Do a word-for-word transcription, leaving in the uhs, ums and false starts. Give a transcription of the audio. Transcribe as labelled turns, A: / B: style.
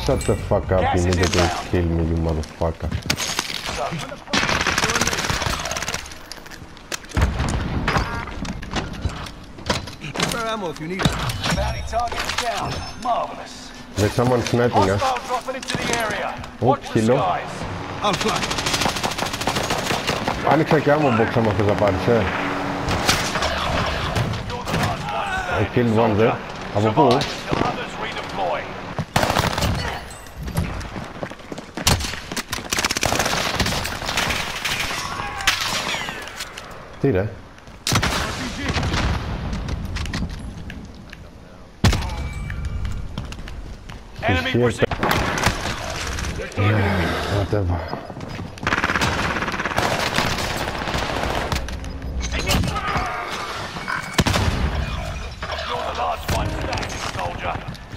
A: Shut the fuck up, you nigga don't kill me, you motherfucker.
B: Spare ammo if you need it.
C: Bounty target down. Marvelous.
A: There's someone sniping us.
C: Hostile dropping into the area.
A: Oh,
C: Watch the
A: kilo.
C: skies.
B: I'll fly.
A: Ani check ammo box sama to zobaczę. I killed one there. Albo pół.
C: Others redeploy.
A: Tyle.
C: Enemy
A: Shit.
C: precision.
A: Whatever.
C: You're the last one standing, soldier.